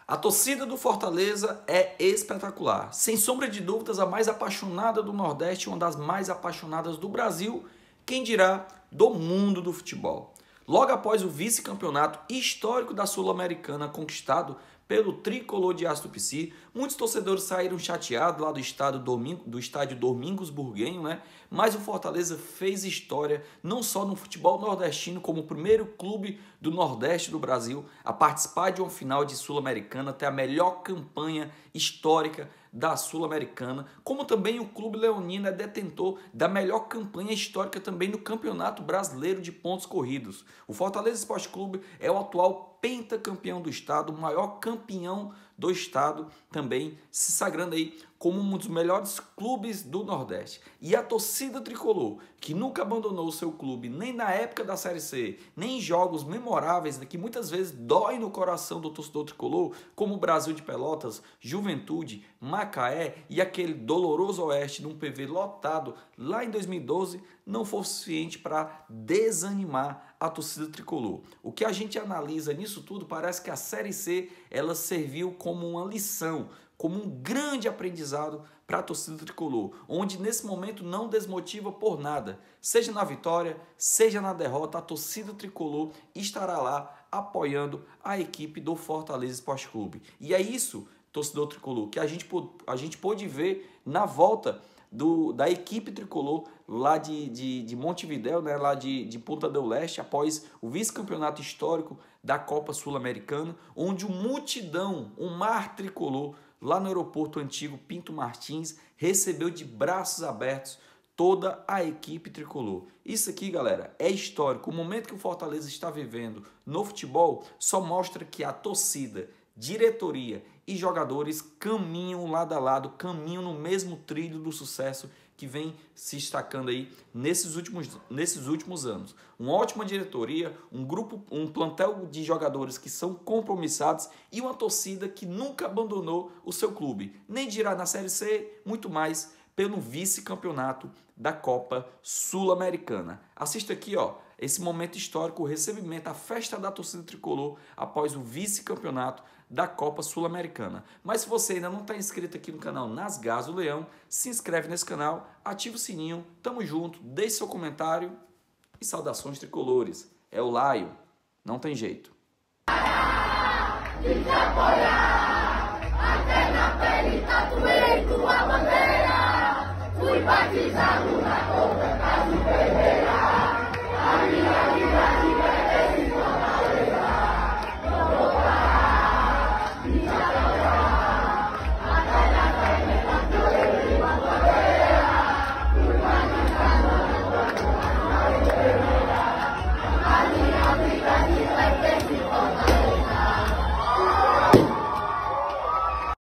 A torcida do Fortaleza é espetacular. Sem sombra de dúvidas, a mais apaixonada do Nordeste e uma das mais apaixonadas do Brasil, quem dirá do mundo do futebol. Logo após o vice-campeonato histórico da Sul-Americana conquistado pelo tricolor de Aço Tupici, muitos torcedores saíram chateados lá do estádio Domingos Burguenho, né? Mas o Fortaleza fez história não só no futebol nordestino, como o primeiro clube do Nordeste do Brasil a participar de uma final de Sul-Americana, ter a melhor campanha histórica da Sul-Americana, como também o Clube Leonino é detentor da melhor campanha histórica também no Campeonato Brasileiro de Pontos Corridos. O Fortaleza Esporte Clube é o atual pentacampeão do estado, o maior campeão do estado, também se sagrando aí como um dos melhores clubes do Nordeste. E a torcida tricolor, que nunca abandonou o seu clube, nem na época da Série C, nem em jogos memoráveis, que muitas vezes dói no coração do torcedor tricolor, como o Brasil de Pelotas, Juventude, Macaé e aquele doloroso Oeste num PV lotado lá em 2012, não foi suficiente para desanimar a torcida tricolor. O que a gente analisa nisso tudo, parece que a Série C ela serviu como uma lição, como um grande aprendizado para a torcida tricolor, onde nesse momento não desmotiva por nada, seja na vitória, seja na derrota, a torcida tricolor estará lá apoiando a equipe do Fortaleza Esporte Clube. E é isso, torcedor tricolor, que a gente pôde ver na volta da equipe tricolor lá de Montevidéu, né, lá de Punta del Este, após o vice-campeonato histórico da Copa Sul-Americana, onde o multidão, um mar tricolor, lá no aeroporto antigo Pinto Martins, recebeu de braços abertos toda a equipe tricolor. Isso aqui, galera, é histórico. O momento que o Fortaleza está vivendo no futebol só mostra que a torcida, diretoria e jogadores caminham lado a lado, caminham no mesmo trilho do sucesso que vem se destacando aí nesses últimos anos. Uma ótima diretoria, um plantel de jogadores que são compromissados e uma torcida que nunca abandonou o seu clube, nem dirá na Série C, muito mais pelo vice-campeonato da Copa Sul-Americana. Assista aqui, ó, esse momento histórico, o recebimento, a festa da torcida tricolor após o vice-campeonato da Copa Sul-Americana. Mas se você ainda não está inscrito aqui no canal Nas Garras do Leão, se inscreve nesse canal, ativa o sininho, tamo junto, deixe seu comentário e saudações tricolores. É o Laio, não tem jeito. De te apoiar, até na pele tatuei tua bandeira, fui batizado